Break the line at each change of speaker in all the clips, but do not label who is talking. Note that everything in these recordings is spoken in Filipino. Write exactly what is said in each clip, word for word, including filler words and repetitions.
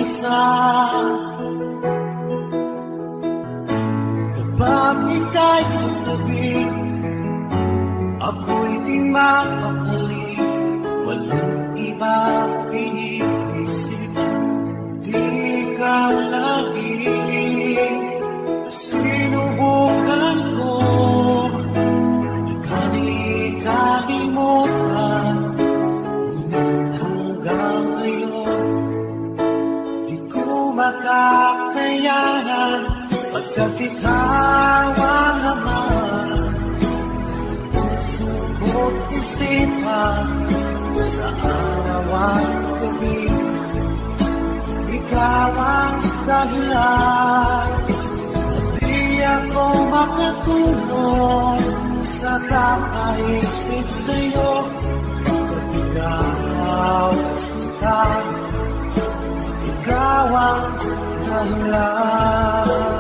mag-isa. Kapag ika'y maglabi, ako'y di mapakali. Walang iba iniisip, di ka lagi. Sinubukan ko, ika'y kalimutan. Ngunit hanggang ngayon, di ko makakayanan. Pagkat ikaw ang naman, puso't isipan sa araw at gabi. Ikaw ang dahilan, di ako makatulog sa kakaisip sa'yo. Pagkat ikaw sinta, ikaw ang dahilan.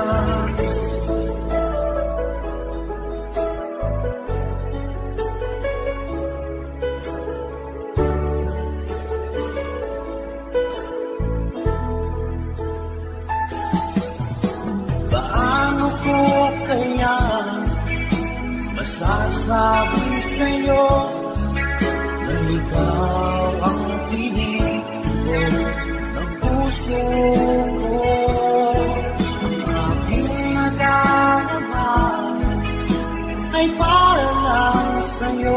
Masasabi sa'yo na ikaw ang tinipon ng puso ko. Ang aking nadarama ay para lang sa'yo.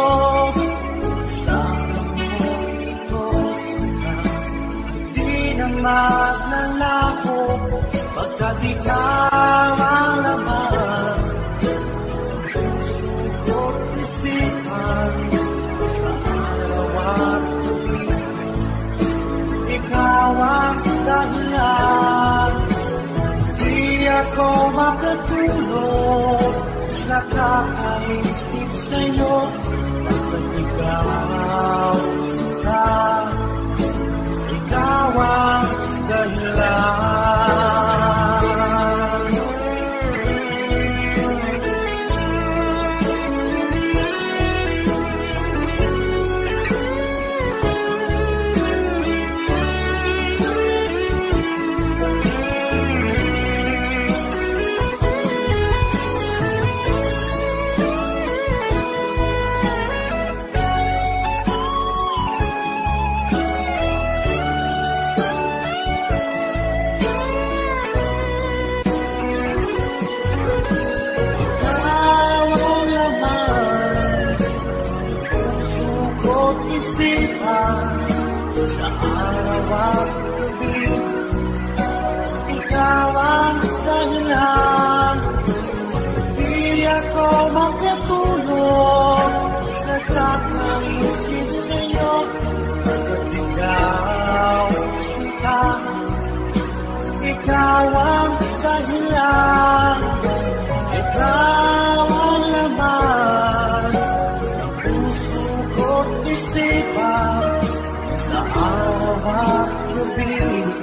Sana mo ito sila ay di na magnanako. Pagkat ikaw ang laman, ikaw ang dahilan, di ako makatulog sa kakaisip sa'yo. Pagkat ikaw sinta, ikaw ang dahilan. Sa araw at gabi, ikaw ang dahilan, di ako makatulog sa kakaisip sa'yo. Pagkat ikaw sinta, ikaw ang dahilan, ikaw ang laman ng puso ko't isipan. Sa araw at gabi,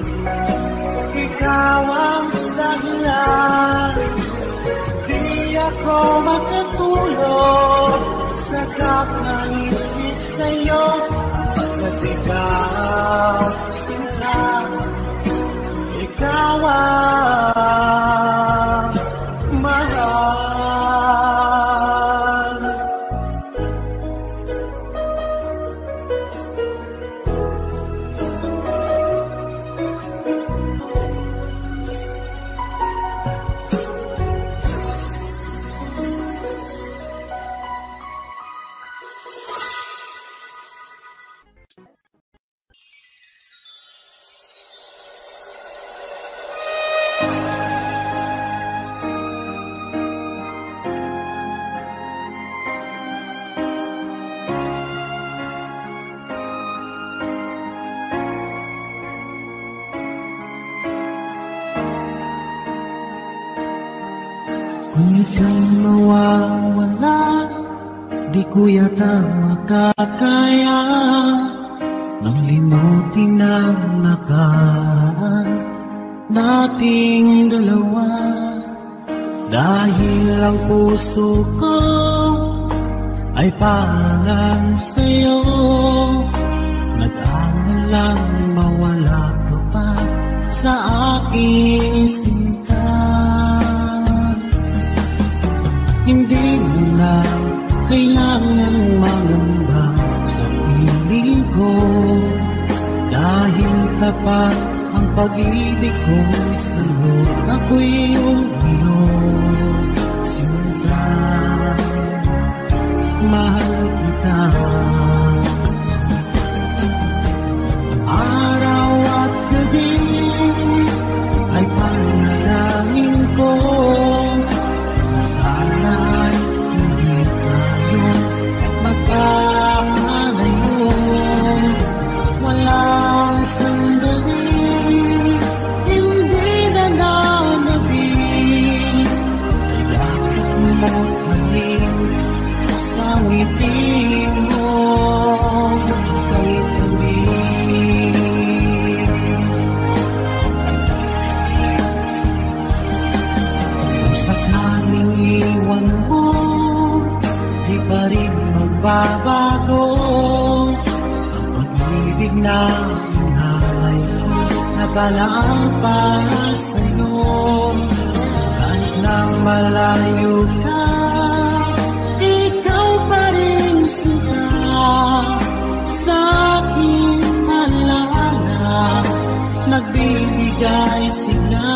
ikaw ang dahilan, di ako makatulog sa kakaisip sa'yo. Pagkat ikaw sinta, ikaw ang mahal. Kung ika'y mawawala, di ko yata makakaya nang limutin ang nakaraan nating dalawa. Dahil ang puso ko ay parang sa'yo, nag-aalang mawala ka pa. aking sinta. Hindi mo na kailangang mangamba sa piling ko, dahil tapat ang pag-ibig ko sa'yo. Ako'y iyong iyong sinta, mahal kita. Araw at gabi ay panalangin ko, sana'y hindi tayo magkakalayo. Walang sandali hindi na nanabig sa yakap mo't halik, sa ngiti mo kay tamis. Kung sakaling iwan mo, di pa rin magbabago ang pag-ibig na hinahangay ko, nakalaang para sa'yo. Kahit na malayo ka, ikaw pa rin sinta sa aking alaala, nagbibigay sigla.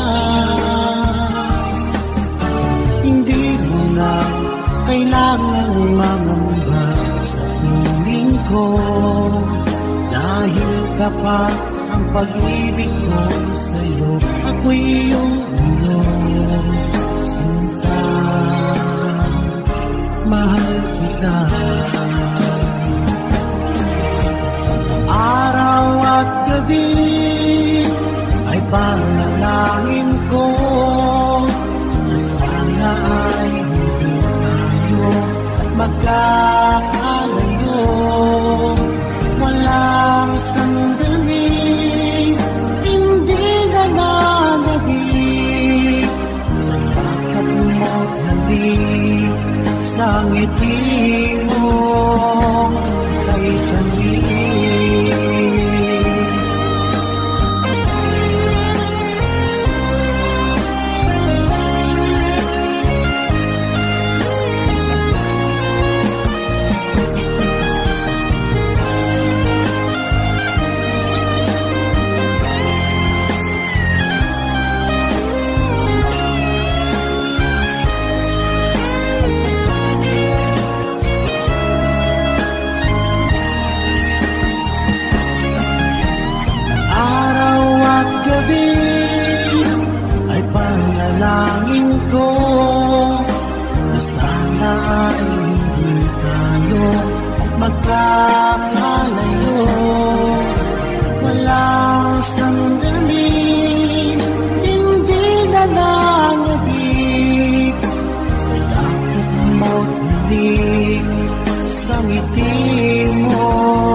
Hindi mo na kailangang mangamba sa piling ko, dahil kapat ang pag-ibig ko sa'yo. Ako'y iyong iyong sinta, mahal kita. Araw at gabi ay panalangin ko, na sana ay hindi tayo magkakalayo. Walang sandali hindi na nanabig sa yakap mo't halik, sa ngiti mo kay tamis. Ay panalangin ko, na sana ay hindi tayo magkakalayo. Walang sandali hindi na nanabig sa yakap mo't halik, sa ngiti mo.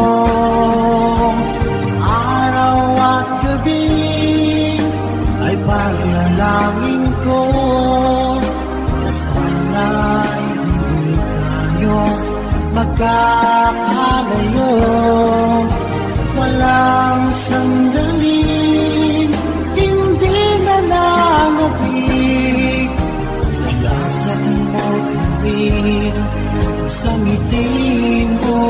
Araw at gabi ay panalangin ko, na sana ay hindi tayo magkakalayo. Walang sandali hindi na nanabig sa yakap mo't halik, sa ngiti mo,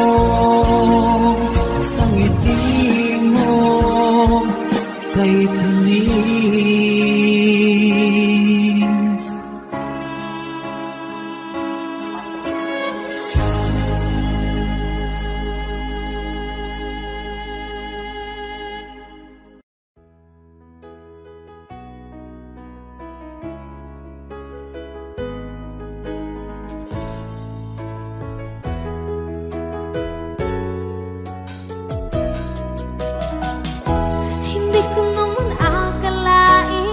sa ngiti mo kay tamis.
Hindi ko naman akalain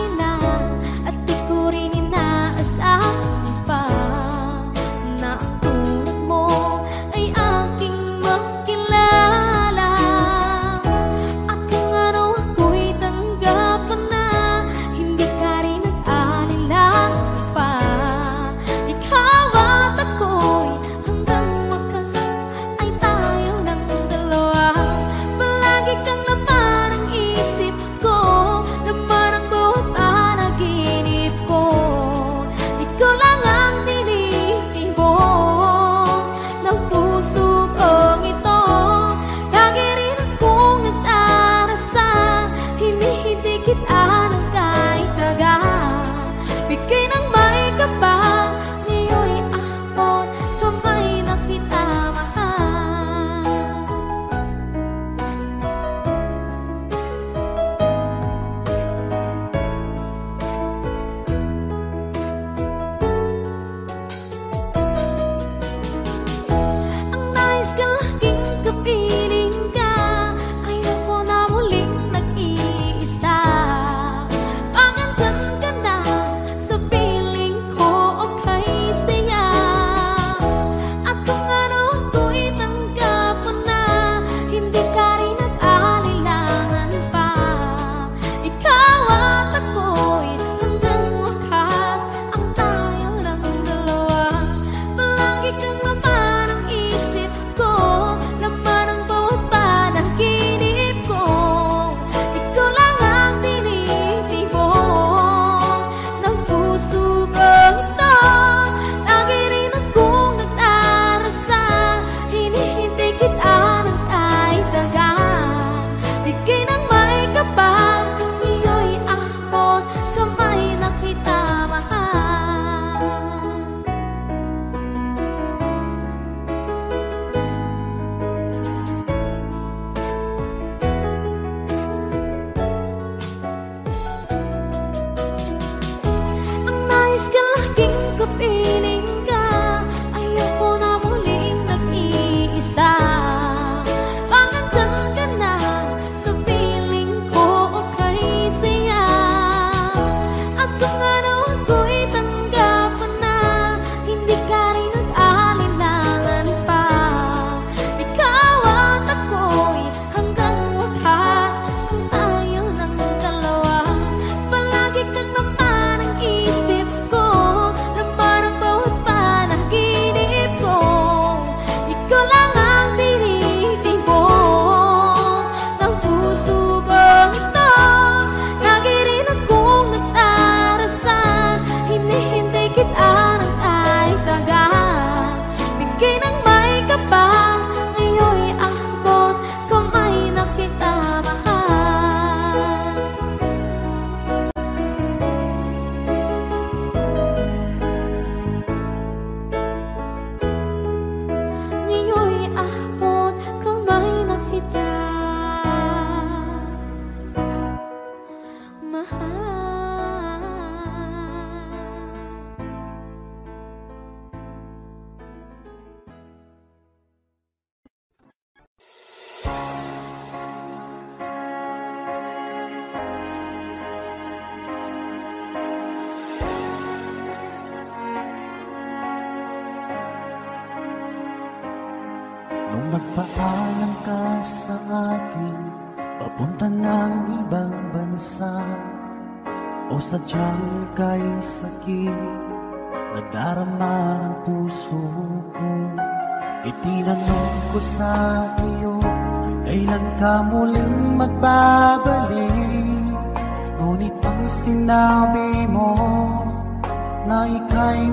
Nagpaalam ka sa akin, papunta ng ibang bansa, o sadyang kay sakit nadarama ng puso ko. Itinanong ko sa iyo, kailan ka muling magbabalik? Ngunit ang sinabi mo na ika'y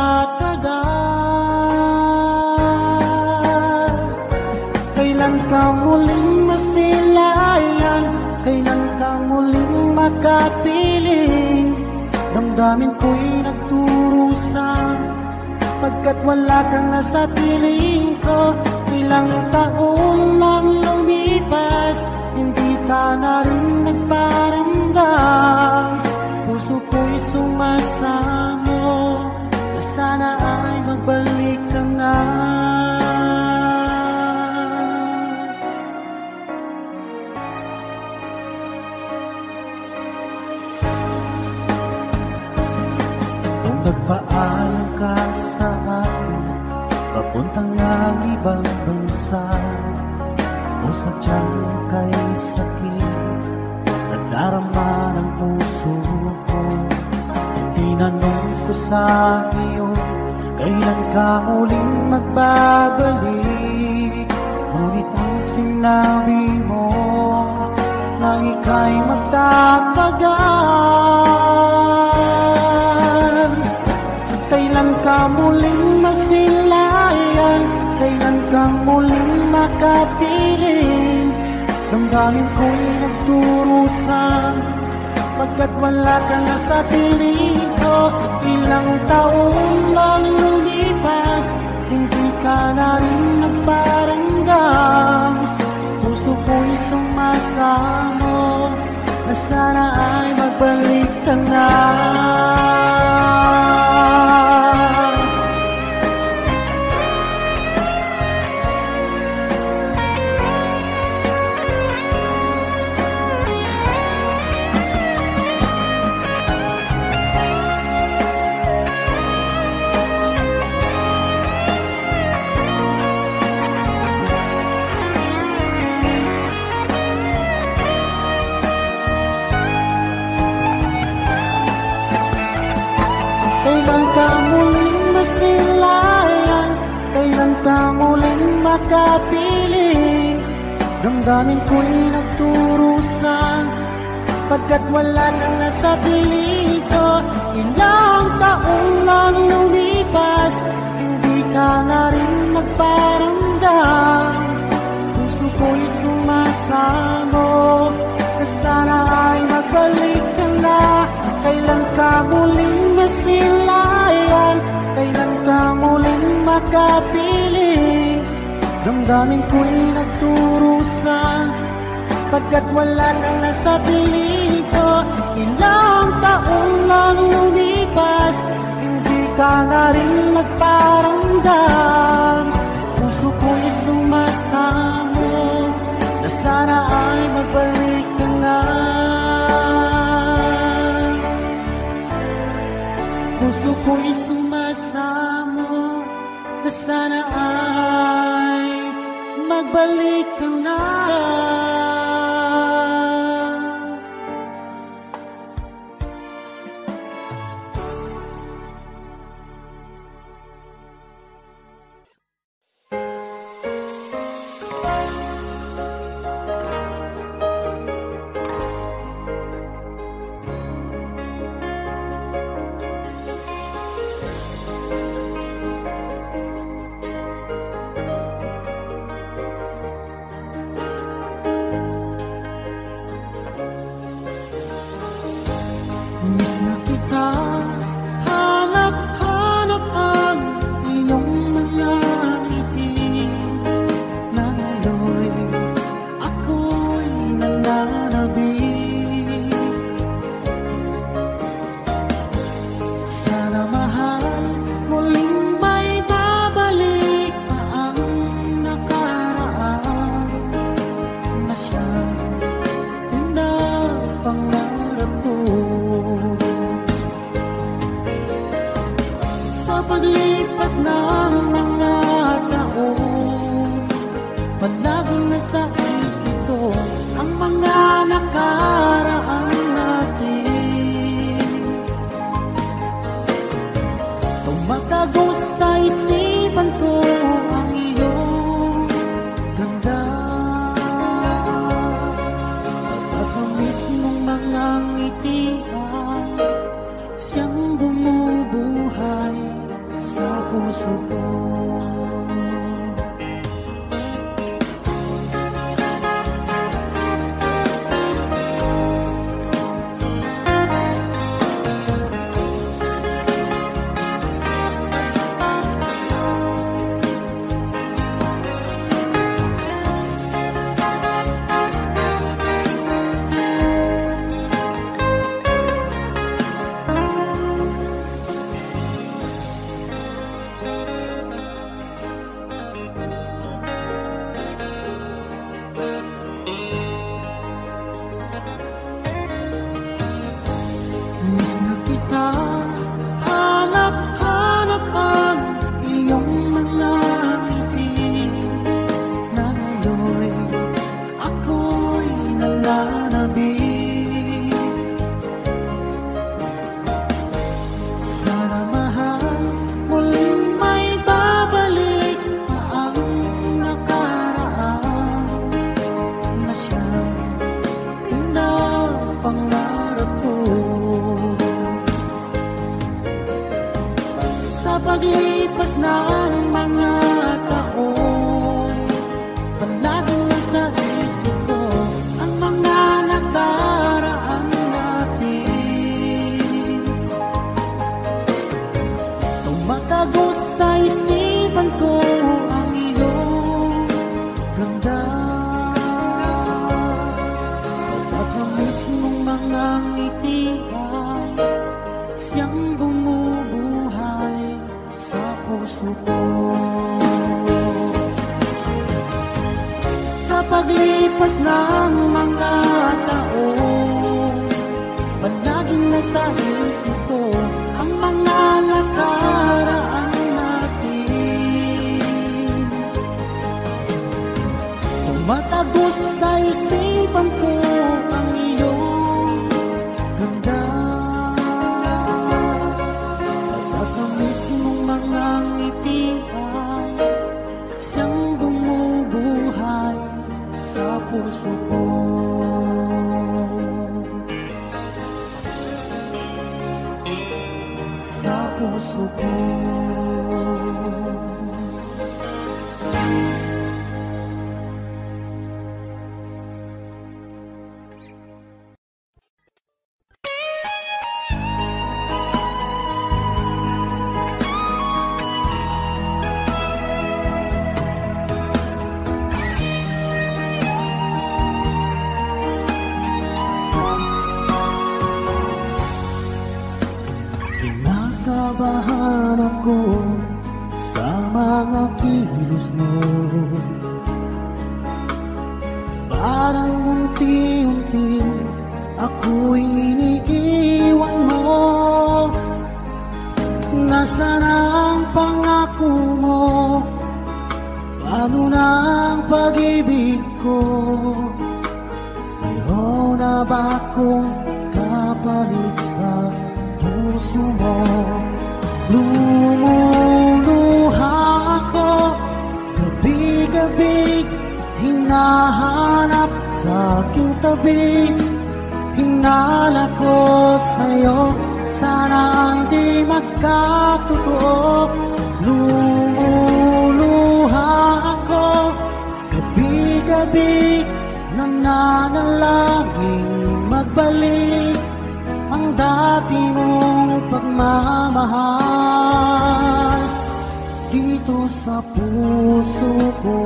magtatagal. Kailan ka muling masilayan? Kailan ka muling makapiling? Damdamin ko'y nagturusan, pagkat wala kang nasa piling ko. Ilang taon lang lumipas, hindi ka na rin nagparamdam. Puso ko'y sumasamo, na sana ay magbalik ka na. Kung nagpaalam ka sa akin, papuntang ng ibang bansa, o sadyang kay sakit nagdarama ng puso ko. Tinanong ko sa iyo, kailan ka muling magbabalik? Ngunit ang sinabi mo na ika'y magtatagal. Kailan ka muling masilayan? Kailan ka muling makapiling? Damdamin ko'y nagturusan, pagkat wala ka na sa piling ko. Ilang taon lang lumipas, hindi ka na rin nagparamdam. Puso ko'y sumasamo, na sana ay magbalik ka na. Kailan ka muling masilayan? Kailan ka muling makapiling? Damdamin ko'y nagturusan, pagkat wala kang nasa piling ko. Ilang taon lang lumipas, hindi ka na rin nagparamdam. Puso ko'y sumasamo, na sana ay magbalik ka na. Kailan ka muling masilayan? Kailan ka muling makapiling? Damdamin ko'y nagturusan, pagkat wala kang nasa piling ko. Ilang taon lang lumipas, hindi ka na rin nagparamdam. Puso ko'y sumasamo, na sana ay magbalik ka na. Puso ko'y sumasamo, na sana ay magbalik ka na. Miss na kita, hanap-hanap ang iyong mga ngiti. Nando'y ako'y nananabik. Sana mahal, muling may babalik pa ang nakaraan, na siyang pinapangarap ko. mga ngiti ay siyang bumubuhay sa puso ko. Paglipas ng mga taon, palaging nasa isip ko ang mga nakaraan natin. Tumatagos sa isipan ko ang iyong ganda. Pagkakamis mong mga ngiti ay siyang bumubuhay sa puso ko. Sa paglipas ng mga taon, palaging nasa isip ko ang mga nakaraan natin. Tumatagos sa isipan ko ang iyong ganda. Mga ngiti ay siyang bumubuhay sa puso ko. Sa puso ko. Kinakabahan ako sa mga kilos mo, parang unti-unti ako'y iniiwan mo. Nasaan ang pangako mo? Paano na ang pag-ibig ko? Mayroon na ba akong kapalit sa puso mo? Lumuluha ako, gabi-gabi hinahanap sa aking tabi. Hinala ko sa'yo, sana hindi magkatotoo. Lumuluha ako, gabi-gabi nananalangin magbalik ang dati mong pagmamahal dito sa puso ko.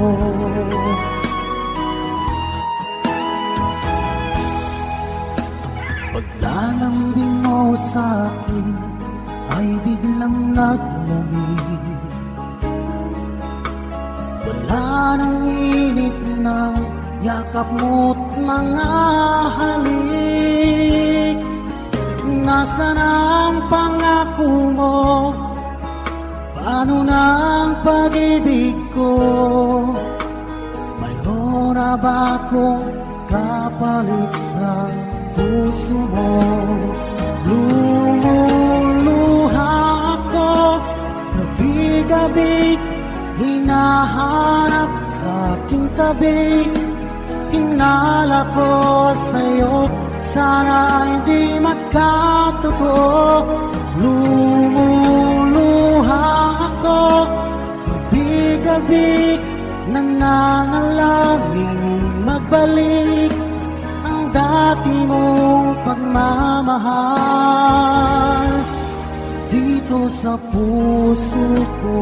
Paglalambing mo sa'kin ay biglang naglamig. Wala nang init ng yakap mo't mga halik. Nasaan ang pangako mo? Paano na ang pag-ibig ko? Mayroon na ba akong kapalit sa puso mo? Lumuluha ako, gabi-gabi hinahanap sa aking tabi. Hinala ko sa'yo, sana ay di magkatotoo. Lumuluha ako, gabi-gabi, nangangalangin magbalik ang dati mong pagmamahal dito sa puso ko.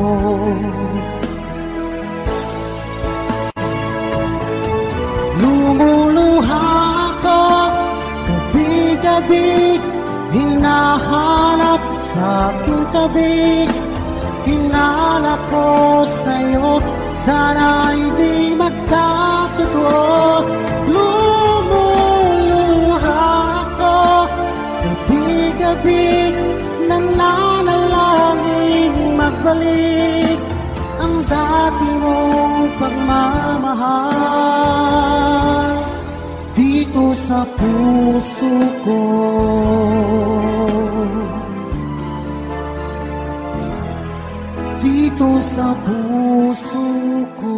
Lumuluha ako, gabi-gabi, hinahanap sa aking tabi. Hinala ko sa'yo, sana hindi magkatotoo. Lumuluha ako, gabi-gabi, nananalangin magbalik ang dati mong pagmamahal dito sa puso ko. Dito sa puso ko.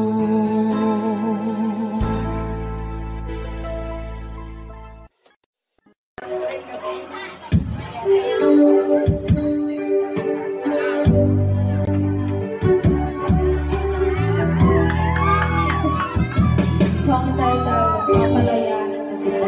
Song title, Papalayan na Kita.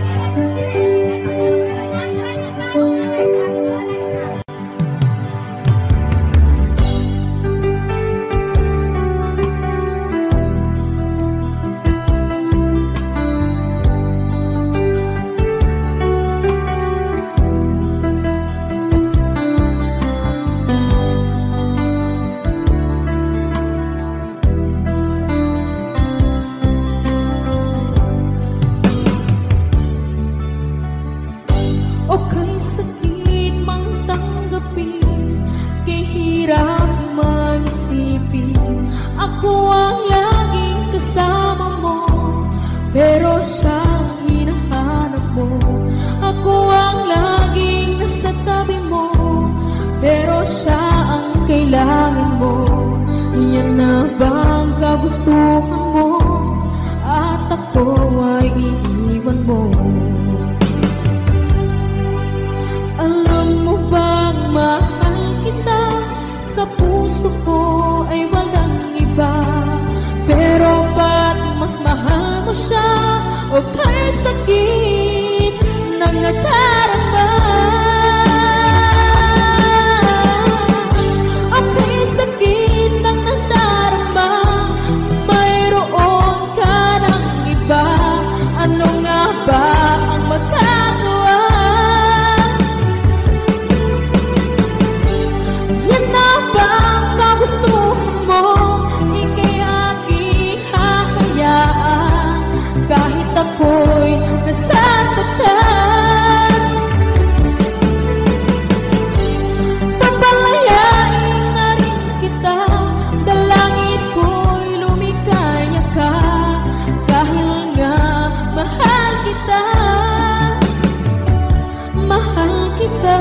Kailangan mo, yan na bang kagustuhan mo? At ako ay iiwan mo. Alam mo bang mahal kita? Sa puso ko ay walang iba. Pero ba't mas mahal mo siya? O kay sakit na nadarama? Sakit ng nadarama, mayroon ka ng iba. Ano nga ba ang magagawa? Yan na ba ang kagustuhan mo? Ika'y aking hahayaan kahit ako'y nasasaktan. Mahal kita.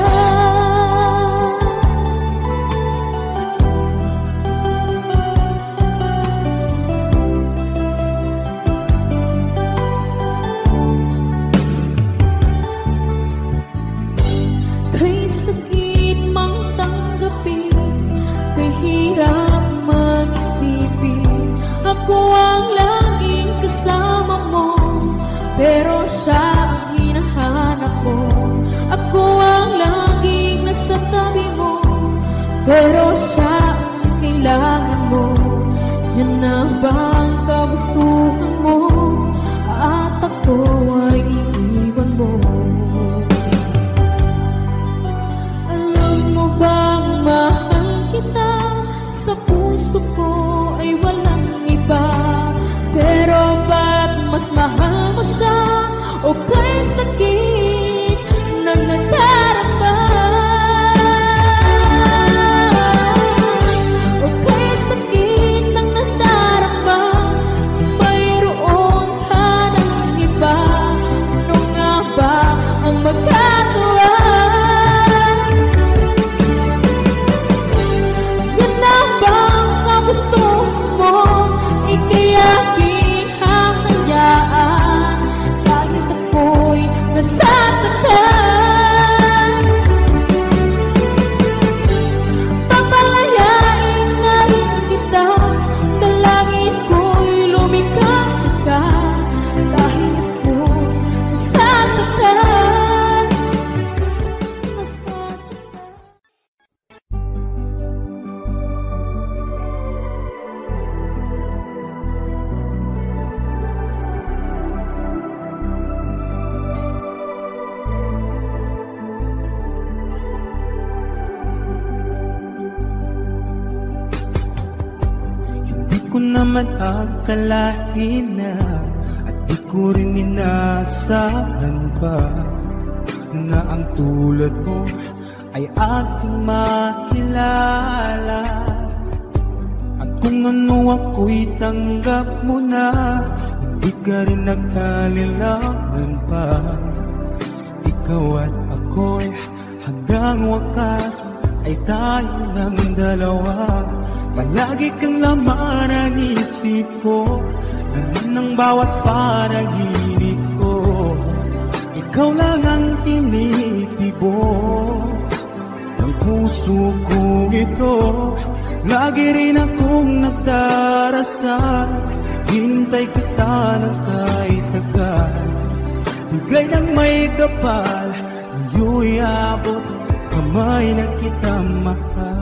Kay sakit mang tanggapin, kay hirap mag-isipin, ako ang laging kasama mo, pero siya ang hinahanap mo. Ako ang laging nasa tabi mo, pero siya ang kailangan mo. Yan na bang kagustuhan mo? At ako ay iiwan mo. Alam mo bang mahal kita? Sa puso ko ay walang iba. Pero ba't mas mahal mo siya? O kay sakit na nadarama? O kay sakit na nadarama, mayroon ka ng iba. Ano nga ba ang magagawa? Yan na ba ang kagustuhan mo? Ika'y aking hahayaan kahit ako'y nasasaktan. Papalayain na rin kita, dalangin ko'y lumikha ka, kahit ako nasasaktan, nasasaktan.
Di ko naman akalain na, at di ko rin inasahan pa, na ang tulad mo ay aking makilala. At kung ano ako'y tanggap mo na, hindi ka rin nagkalilangan pa. Ikaw at ako'y hanggang wakas ay tayo ng dalawa. Palagi kang laman ang isip ko, laman ng bawat panaginip ko. Ikaw lang ang tinitibo ng puso kong ito. Lagi rin akong nagdarasal, hintay kita ng kahit tagal. Bigay ng may kapal, ngayon'y abot kamay na kita mahal.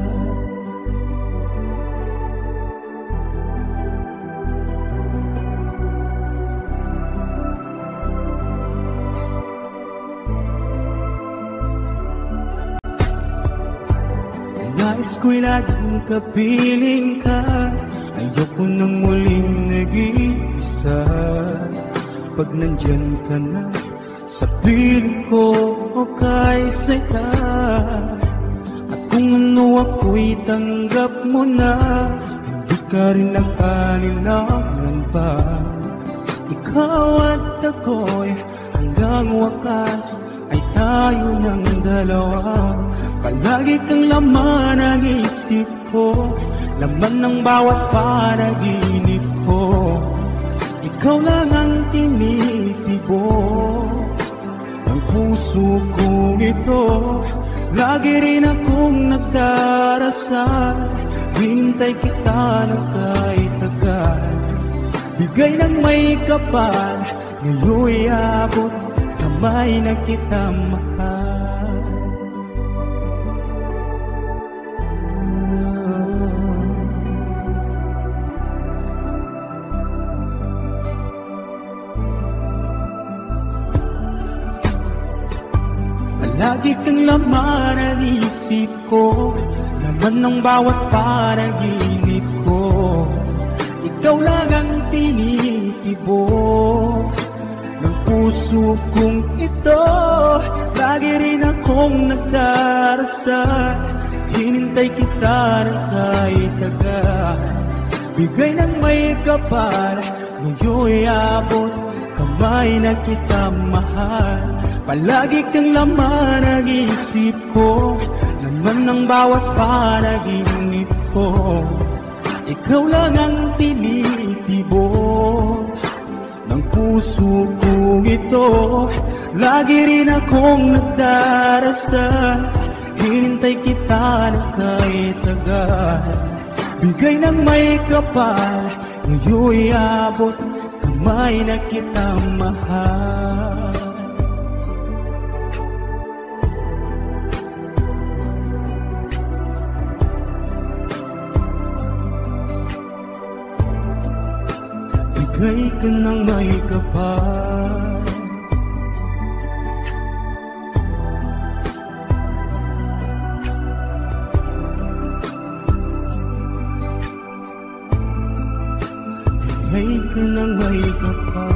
Nais ko'y laging kapiling ka, ayoko nang muling nag-iisa. Pag nandyan ka na sa piling ko o kay saya, at kung ano ako'y tanggap mo na, hindi ka rin nakalilangan pa. Ikaw at ako'y hanggang wakas ay tayo ng dalawa. Palagi kang laman ang isip ko, laman ng bawat panaginip ko. Ikaw lang ang tinitibo ng puso kong ito. Lagi rin akong nagdarasal, hintay kita ng kahit tagal. Bigay ng may kapal, ngayon'y abot kamay na kita mahal. Lagi kang laman ang isip ko, laman ng bawat panaginip ko. Ikaw lang ang tinitibo ng puso kong ito. Lagi rin akong nagdarasal, hinintay kita ng kahit tagal. Bigay ng may kapal, ngayon'y abot kamay na kita mahal. Palagi kang laman ang isip ko, laman ng bawat panaginip ko. Ikaw lang ang tinitibo ng puso kong ito. Lagi rin akong nagdarasal, hinintay kita ng kahit tagal. Bigay ng may kapal, ngayon'y abot kamay na kita mahal. Bigay ka ng may kapal, bigay ka ng may kapal.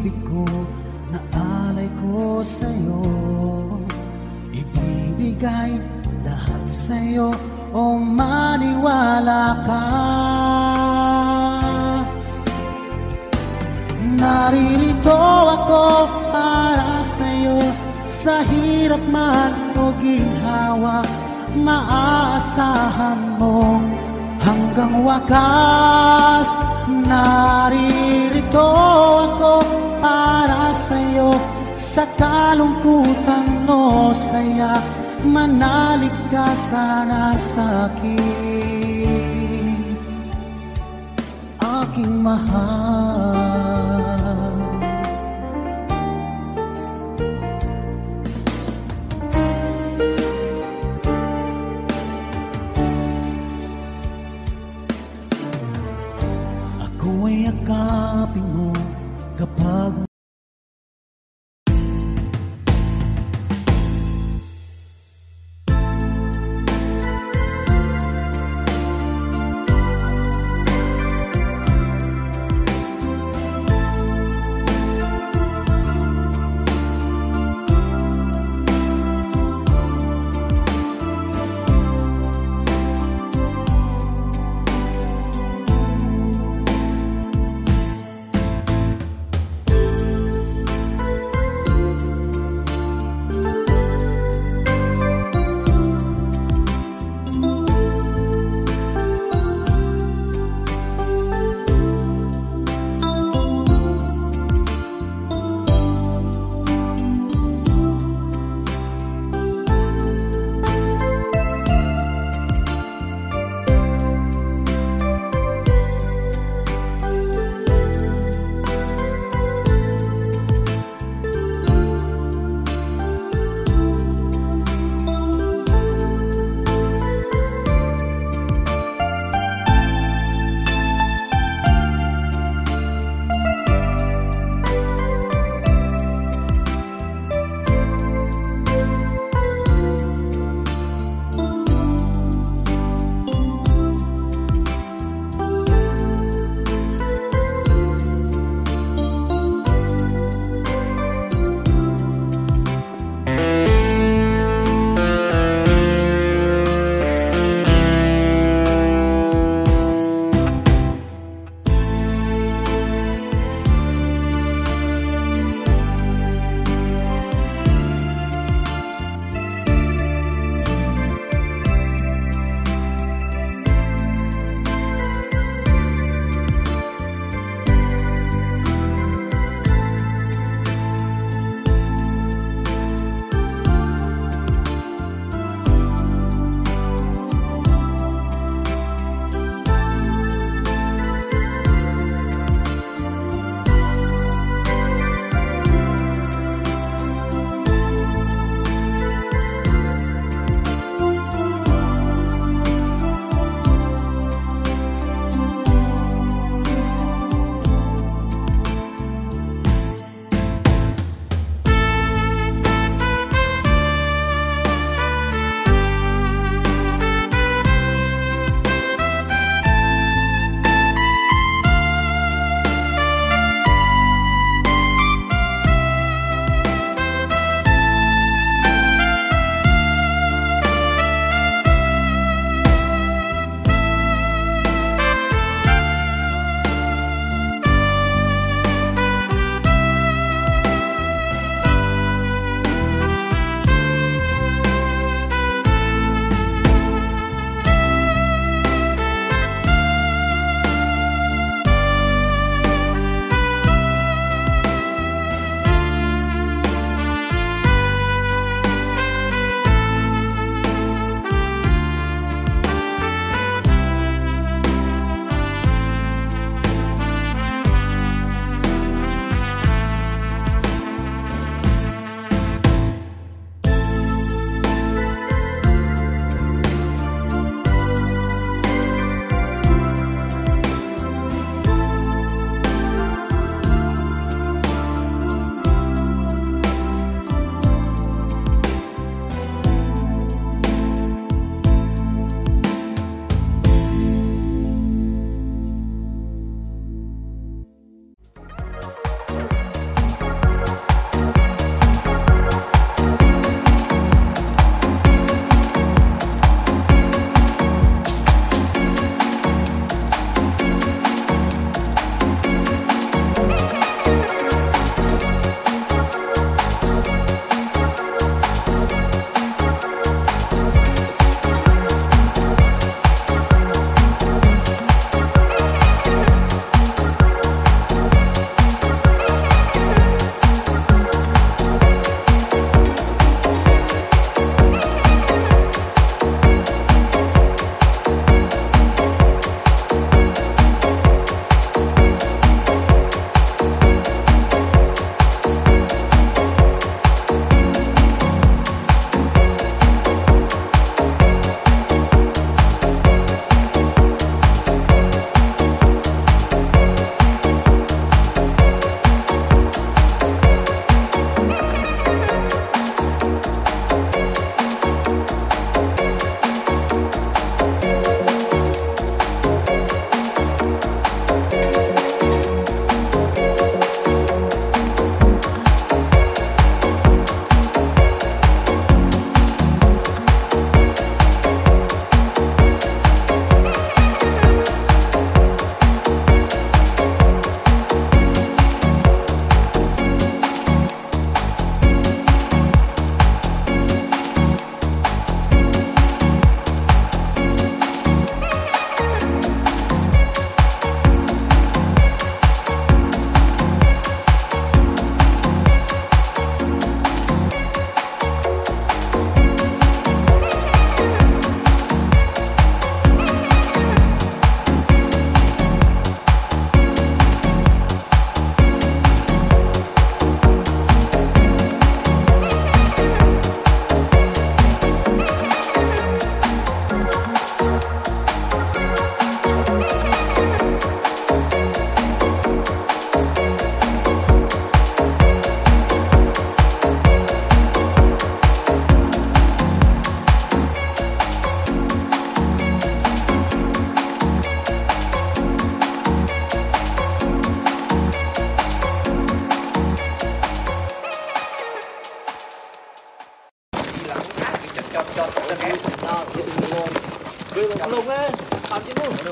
pag-ibig ko na alay ko sa'yo, ibibigay lahat sa'yo, o maniwala ka. Naririto ako para sa'yo, sa hirap man o ginhawa, maaasahan mong hanggang wakas. Naririto ako para sa'yo, sa kalungkutan o saya, manalig ka sana sa'kin, aking mahal. Ako ay yakapin mo kapag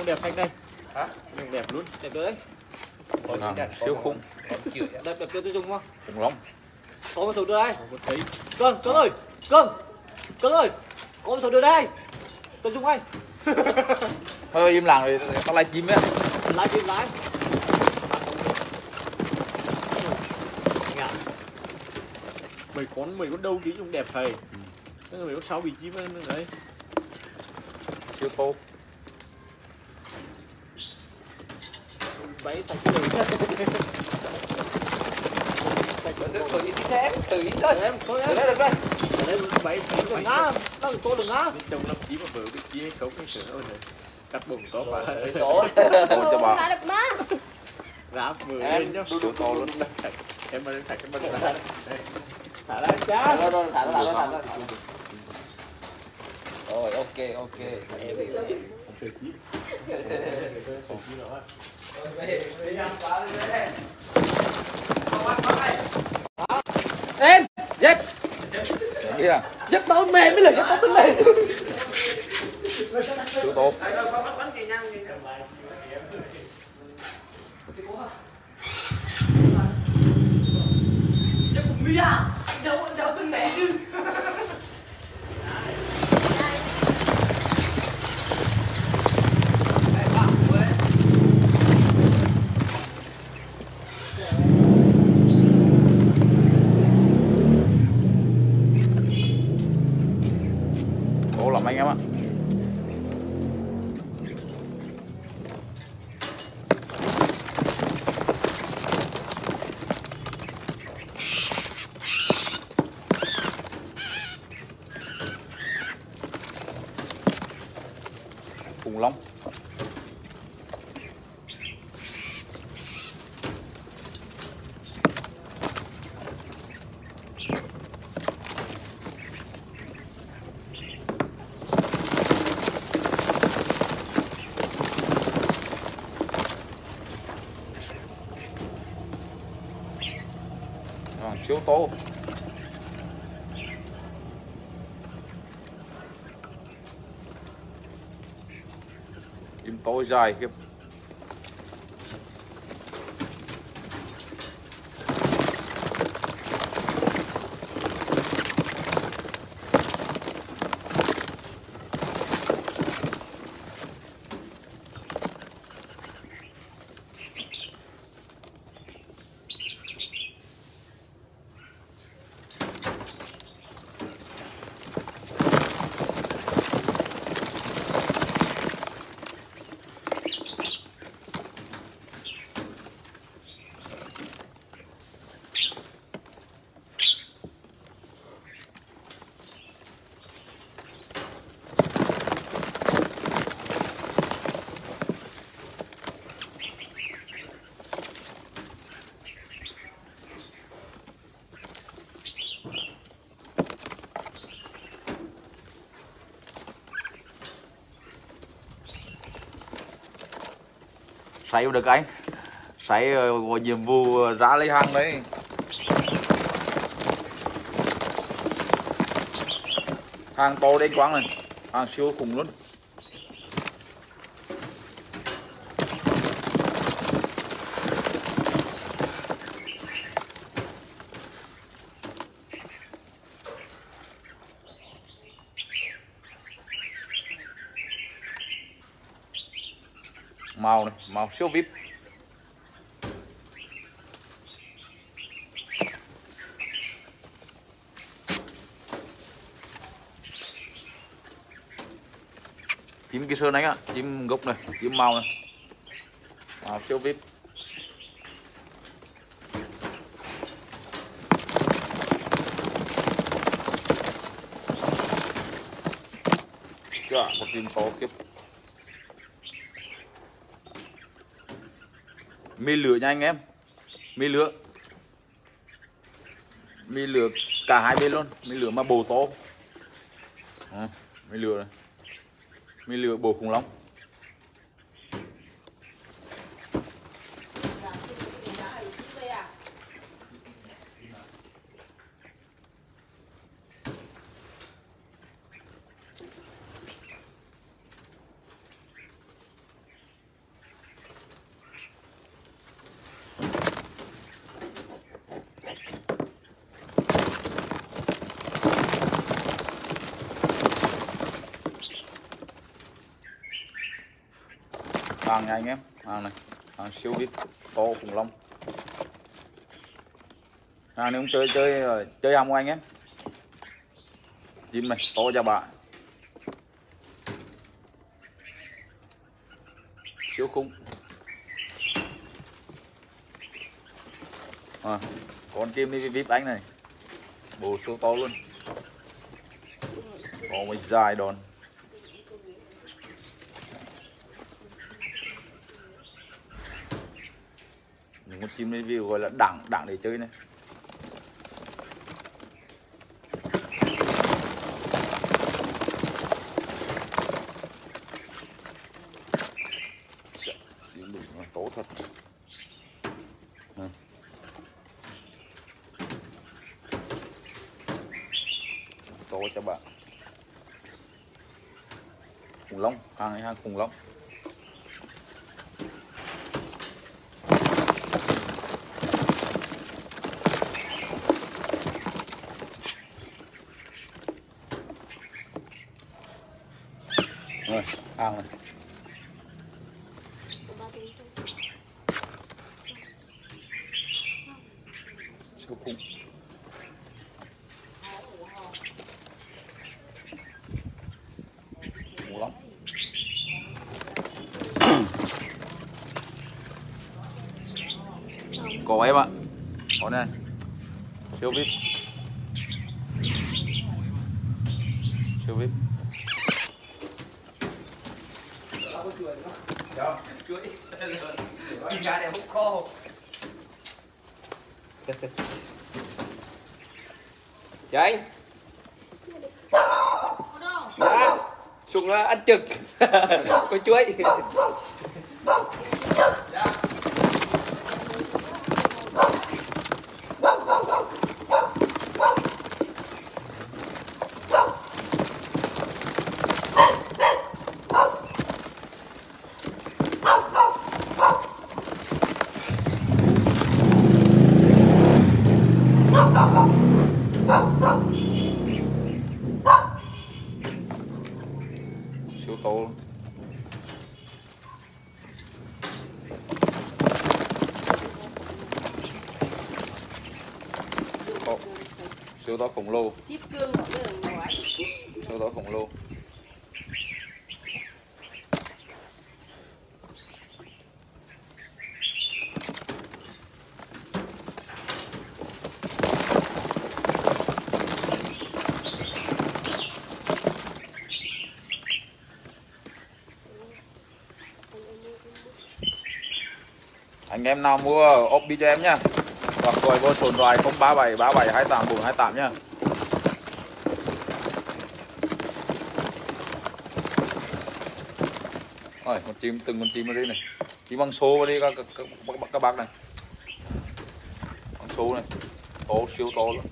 đẹp xanh đây. Hả? Đẹp luôn.
Đẹp đấy.
À, siêu khủng.
Đẹp đẹp cho tôi dùng không?
Khủng long.
Có một số đưa đây.
Không có thấy.
Cưng, cưng ơi. Cưng. Cưng ơi. Có một số đưa đây. Tôi dùng ngay.
Thôi im lặng rồi tao live chim á.
Lái chim lái.
Mấy con mấy con đâu tí cũng đẹp thầy. Nó mấy con sáu bị chim đấy.
Siêu tô.
Bảy thành cái Thử ít thêm, thử ít thôi. Em, thôi em. Được rồi.
Đấy bảy
Đừng ngã, đừng tô đừng ngã.
trong năm chí mà vừa biết chia hay không cái sữa rồi này. Cắt bùng to mà.
Tổ.
Ôi cho bà.
Được má.
Ráp vừa lên nhá.
Siêu to luôn.
Em mà lên thạch cái bên ra. Thả ra chá.
Rồi rồi, thả ra, thả ra, thả ra. Rồi, ok, ok. Em đi. Em, dẹp.
Kìa.
Dẹp tao mềm mới là dẹp tao tính mềm.
Siêu tô.
Mía, đâu đâu tính mẹ chứ.
Tô lắm anh em ạ. Khủng long. À, siêu tô. Im tối dài khiếp. Sấy được anh. Sấy có nhiệm vụ ra lấy hàng đấy. Hàng to đến quang này. Hàng siêu khủng luôn. Màu này, màu siêu vip. Chim kia sơn anh ạ, chim gốc này, chim màu này. Màu siêu vip. Chà, một chim to kiếp. Mi lửa nha anh em. Mi lửa. Mi lửa cả hai bên luôn. Mi lửa mà bồ to. À, mi lửa này. Mi lửa bồ khủng long. Hàng nha anh em, hàng này, hàng siêu vip to khủng long. Hàng này cũng chơi chơi chơi hàng của anh em. Chim này to cho bà. Siêu khủng. À, con chim đi vip anh này, bồ siêu to luôn, có mấy dài đòn. Những con chim review gọi là đẳng đẳng để chơi này. Chim đủ nó tốt thật. À. To cho bạn. Khủng long, hàng này hàng khủng long. Rồi, hàng này. Siêu khủng. Khủng lắm. Có em ạ. Có này. Siêu vip. Siêu vip.
Chuối. Đi ra để hút khô. Dạ anh. Dạ. Xuống ăn trực. Có chuối. Dạ.
Siêu to luôn. Oh, siêu to khổng lồ. Siêu to khổng lồ. Anh em nào mua ốp đi cho em nhá, hoặc gọi vô số điện thoại không ba bảy ba bảy hai tám bốn hai tám nhá. Rồi, con chim từng con chim ở đây này, chim bằng số vào đi các, các, các, các bác này, bằng số này, to siêu to luôn.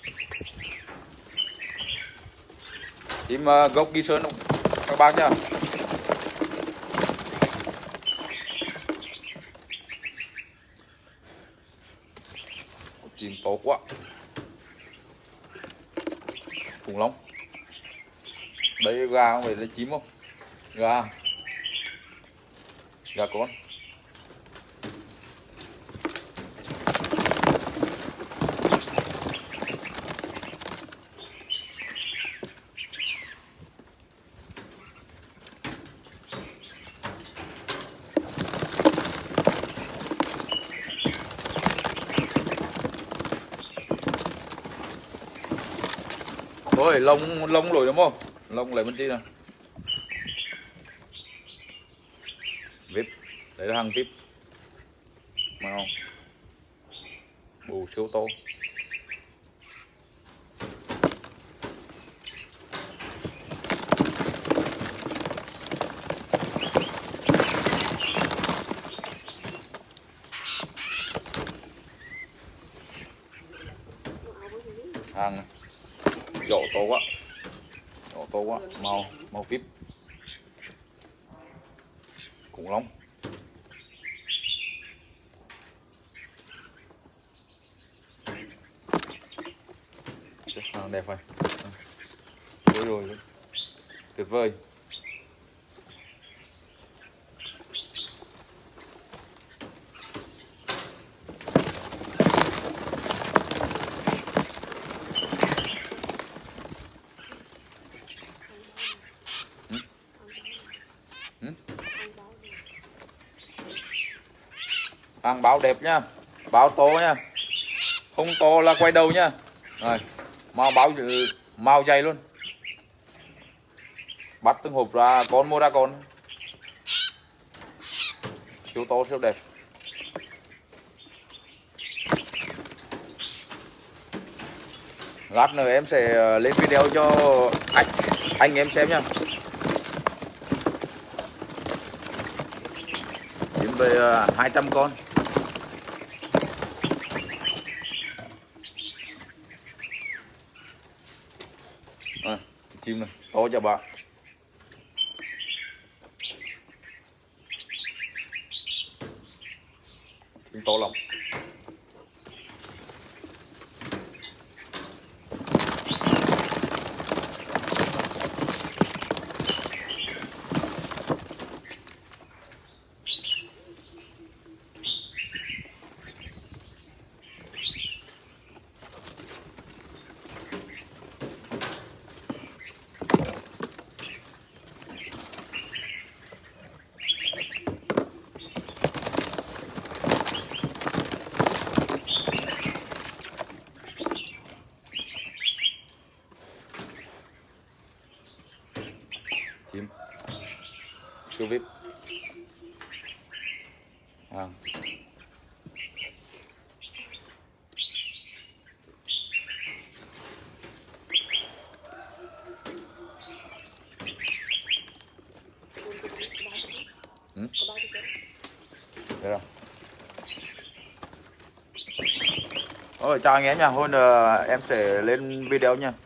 Chim uh, gốc ghi sơn các bác nhá. Chim to quá. Khủng long. Đấy gà không phải là chim không? Gà. Gà con. Thôi lông lông lồi đúng không? Lông lấy bên chi nào. Vip. Đấy là hàng vip. Mà không. Bù siêu to. Hàng này. Dỗ to quá, dỗ to quá, màu màu vip, khủng long. Chết, hàng đẹp rồi, rồi rồi, tuyệt vời. Hàng báo đẹp nhá, báo to nhá, không to là quay đầu nhá. Rồi, màu báo màu dày luôn. Bắt từng hộp ra con, mua ra con. Siêu to siêu đẹp. Lát nữa em sẽ lên video cho anh anh em xem nhá. Kiếm về hai trăm con. À, chim này to cho bà. Chim to lắm. Chim siêu vip. À. Ừ. Được rồi. Ôi chào anh em nha, hôm uh, em sẽ lên video nha.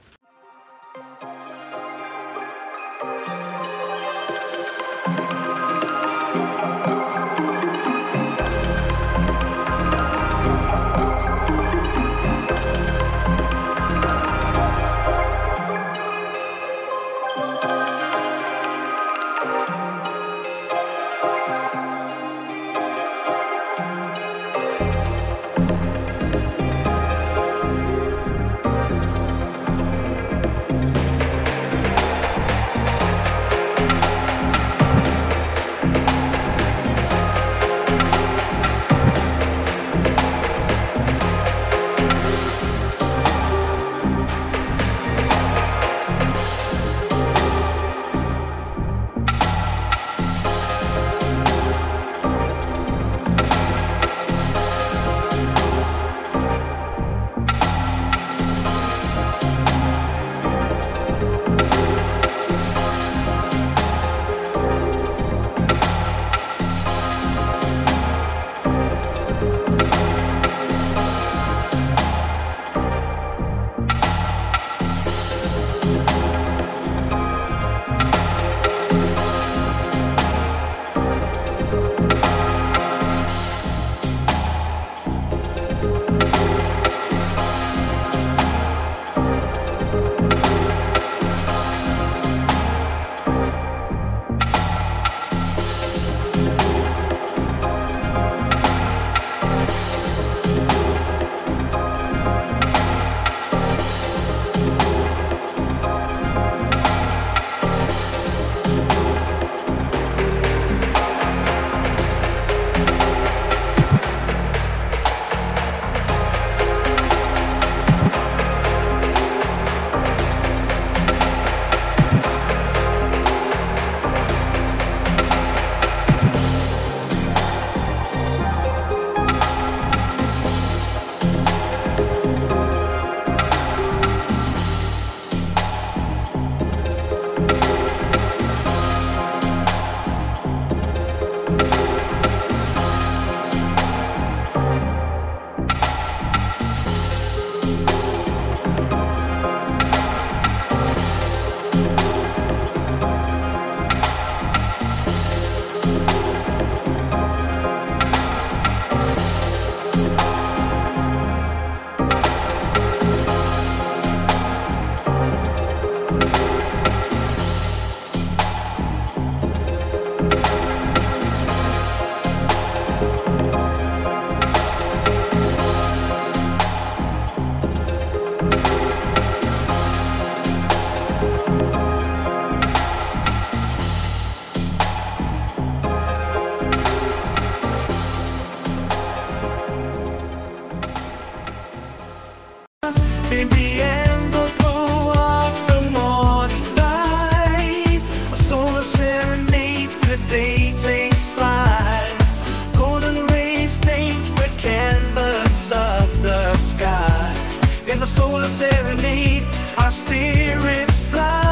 Baby, and the glow of the morning light, a solar serenade, the day takes flight. Golden rays paint the canvas of the sky. In the solar serenade, our spirits fly.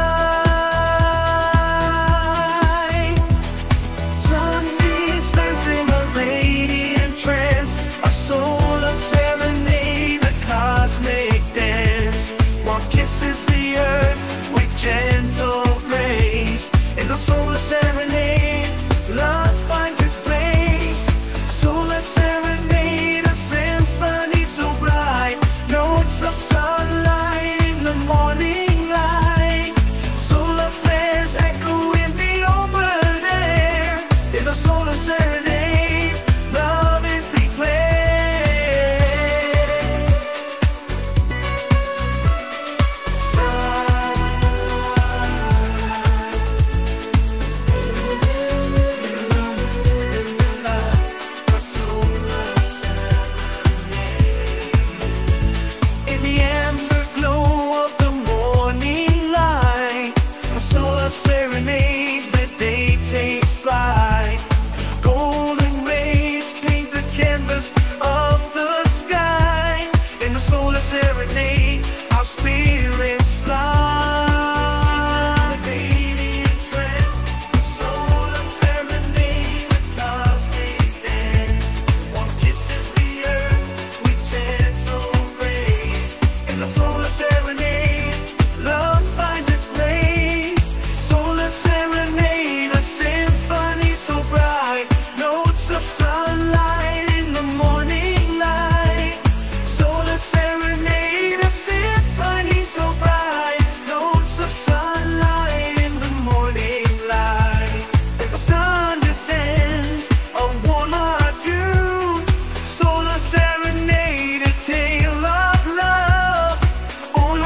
Sunbeams dancing a radiant trance, a solar serenade, a cosmic dance. One kisses the earth with gentle grace. In the solar serenade, love finds its place. Solar serenade, a symphony so bright, notes of sunlight in the morning light. Solar flares echo in the open air. In the solar serenade, love is declared. In the amber glow of the morning light, a solar serenade, the day takes flight. Golden rays paint the canvas of the sky. In the solar serenade, our spirits fly. Radiant trance, the solar serenade, the cosmic dance. One kisses the earth with gentle grace. In the solar serenade, love finds its place. Solar serenade, a symphony so bright, notes of sunlight in the morning light. Solar serenade, a symphony so bright, notes of sunlight in the morning light. If the sun descends on warm June, solar serenade, a tale of love, born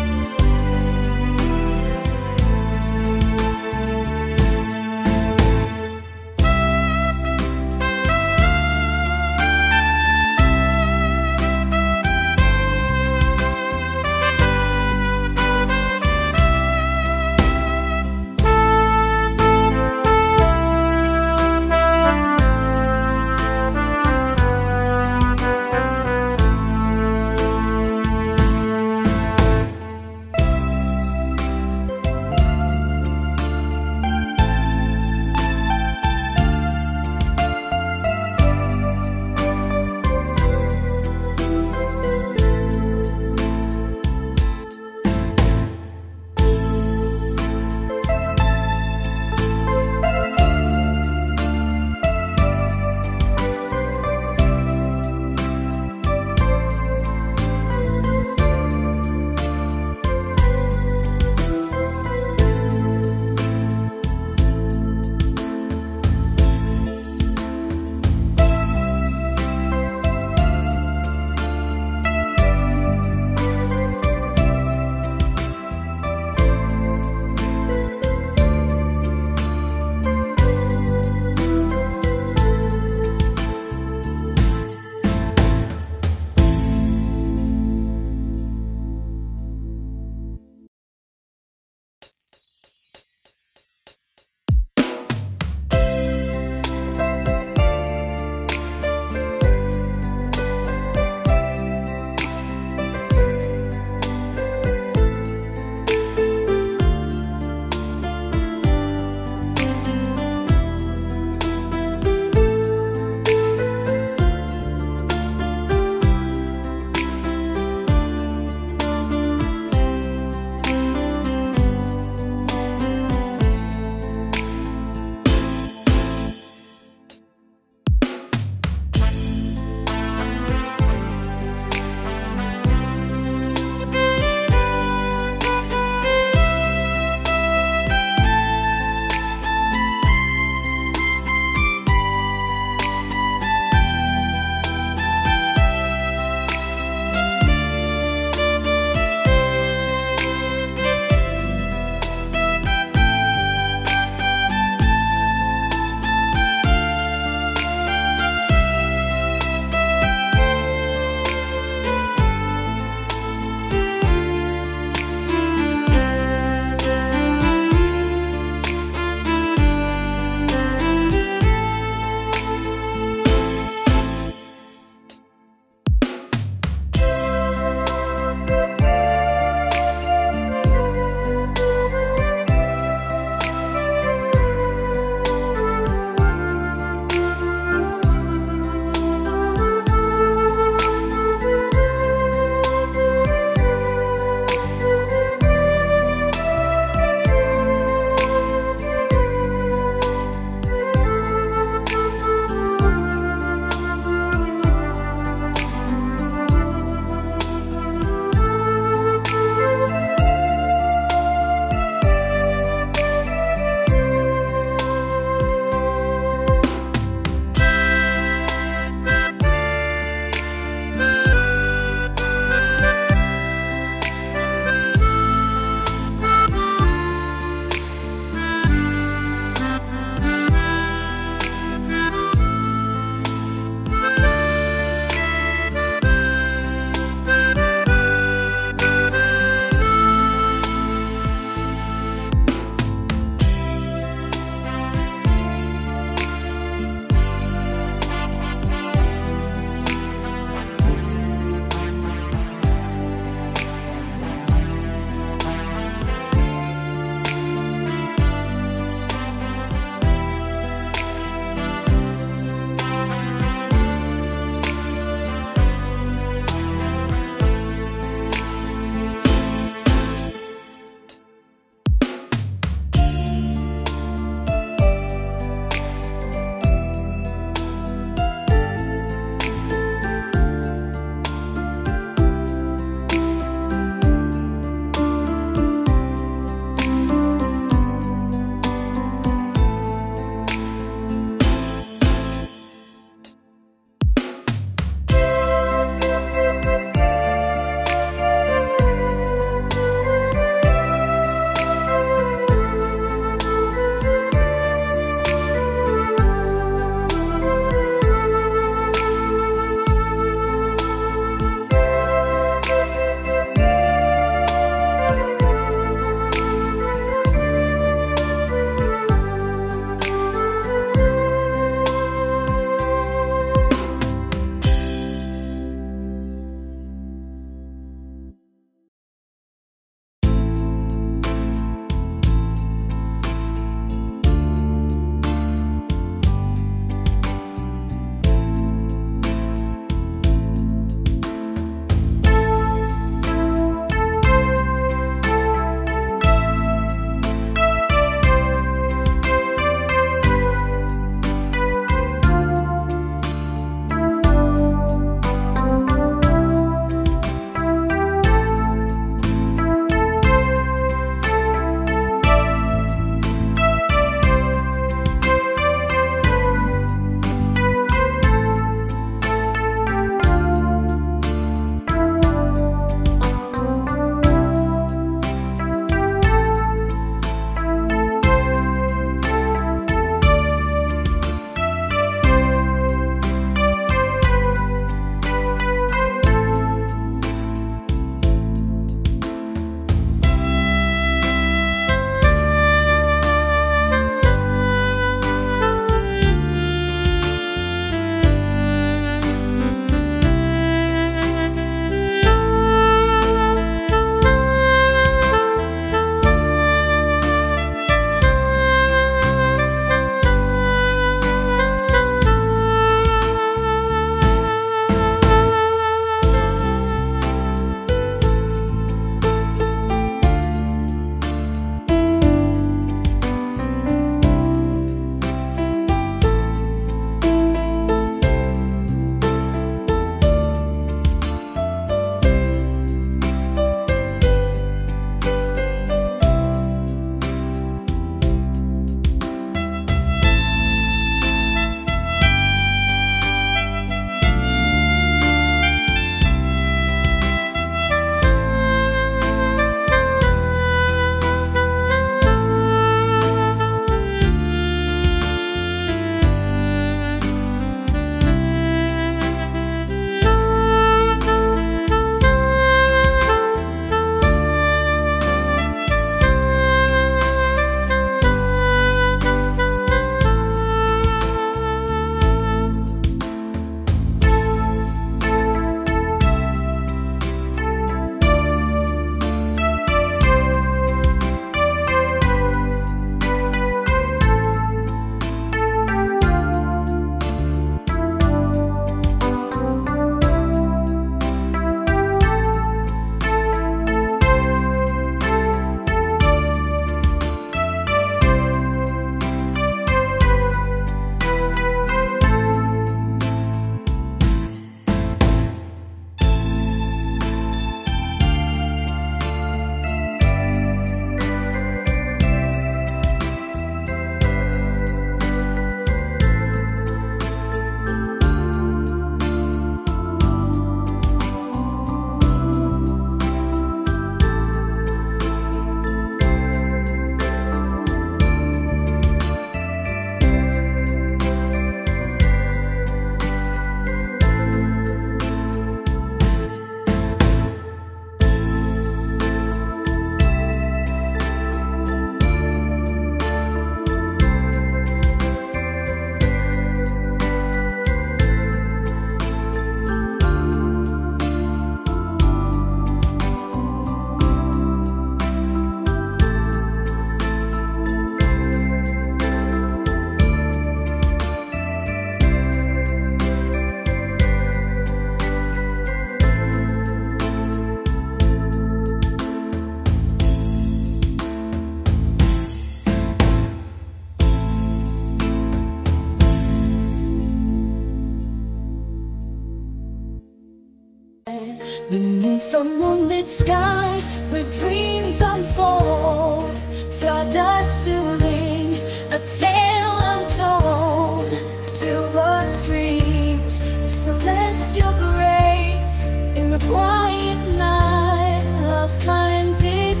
beneath the moonlit sky, where dreams unfold. Stardust soothing, a tale untold. Silver streams of celestial grace. In the quiet night, love finds its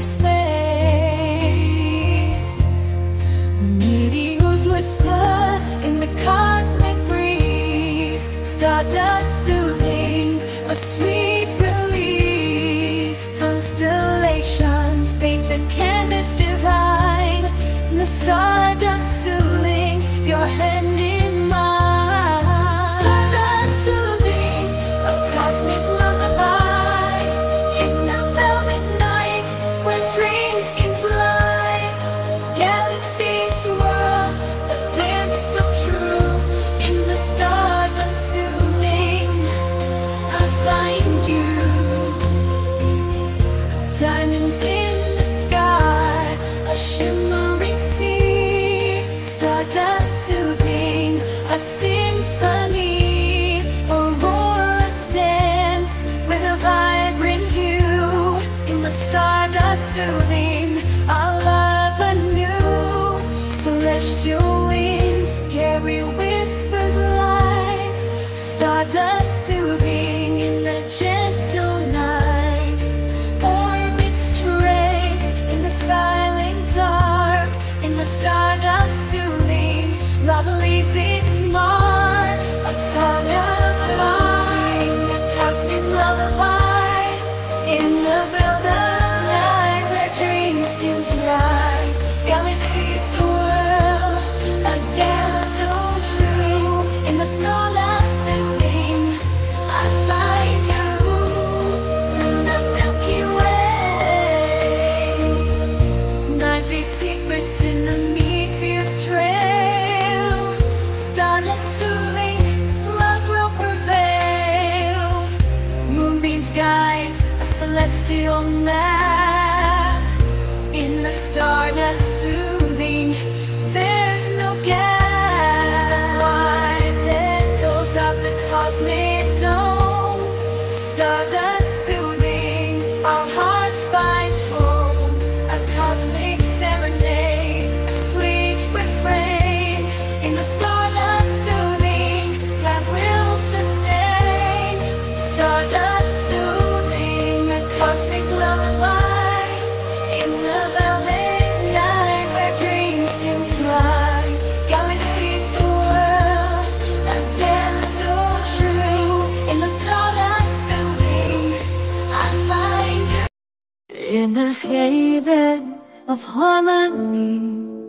space. Meteors whisper in the cosmic breeze. Stardust soothing, a sweet release. Constellations painted canvas divine. The stardust soothing, your hand in mine. Stardust soothing, a cosmic lullaby. In the velvet night, where dreams can fly. Galaxies swirl, a dance so true. In the stardust soothing, I find you. Diamonds in the sky, a shimmering sea. Stardust soothing, a symphony. Auroras dance with a vibrant hue. In the stardust soothing, our love anew. Celestial winds carry whispers light. Stardust soothing in the gentle night. Orbits traced in the silent dark. In the stardust soothing, love leaves its mark. A stardust soothing, a cosmic lullaby. In the velvet night, where dreams can fly. Galaxies swirl, a dance so true. In the stardust soothing, I find you. Through the Milky Way, nightly secrets in the meteor's trail. Stardust soothing, love will prevail. Moonbeams guide a celestial map. In the stardust soothing, there's no gap. Wide echoes of the cosmic dome. Stardust soothing, our hearts find home. A cosmic serenade, a sweet refrain. In the stardust soothing, love will sustain. Stardust soothing, a cosmic lullaby. In the velvet night, where dreams can fly. Galaxies swirl, a dance so true. In the stardust soothing, I find you. In a haven of harmony,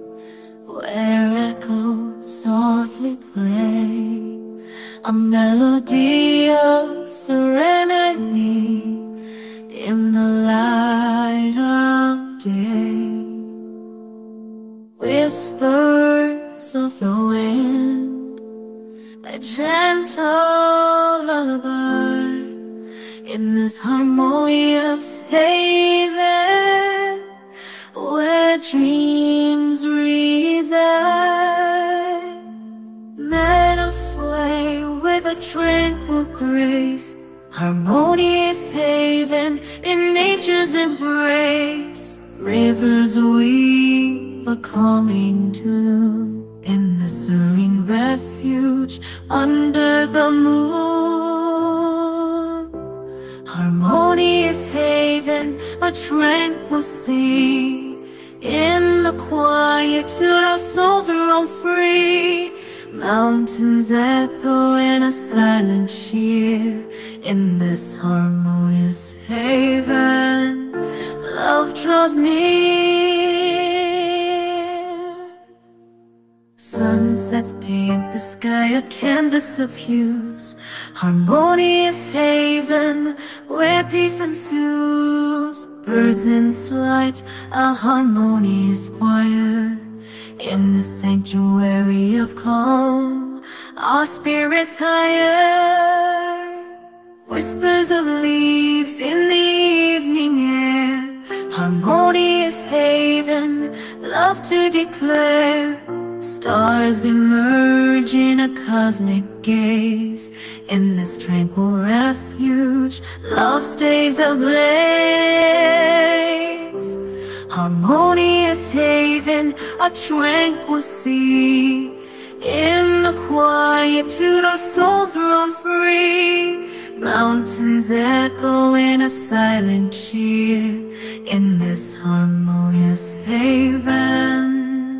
where echoes softly play, a melody of serenity. In the light of day, whispers of the wind, a gentle lullaby. In this harmonious haven, where dreams reside. Meadows sway with a tranquil grace. Harmonious haven in nature's embrace. Rivers weave a calming tune in the serene refuge under the moon. Harmonious haven, a tranquil sea. In the quietude our souls roam free. Mountains echo in a silent cheer. In this harmonious haven, love draws near. Sunsets paint the sky a canvas of hues. Harmonious haven, where peace ensues. Birds in flight, a harmonious choir. In the sanctuary of calm, our spirits higher. Whispers of leaves in the evening air. Harmonious haven, love to declare. Stars emerge in a cosmic gaze. In this tranquil refuge, love stays ablaze. Harmonious haven, a tranquil sea. In the quietude our souls roam free. Mountains echo in a silent cheer. In this harmonious haven.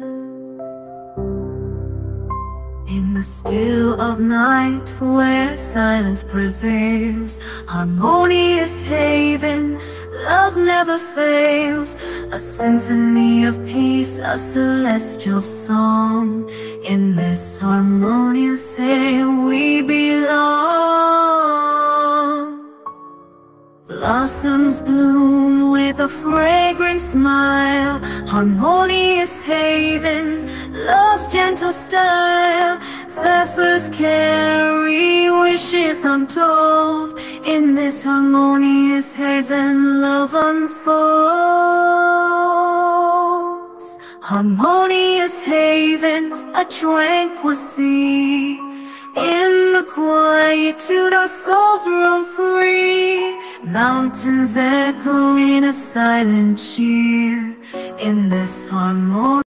In the still of night where silence prevails, harmonious haven, love never fails. A symphony of peace, a celestial song. In this harmonious haven we belong. Blossoms bloom with a fragrant smile. Harmonious haven, love's gentle style. Zephyrs carry wishes untold. In this harmonious haven love unfolds. Harmonious haven, a tranquil sea. In the quietude our souls roam free. Mountains echo in a silent cheer. In this harmony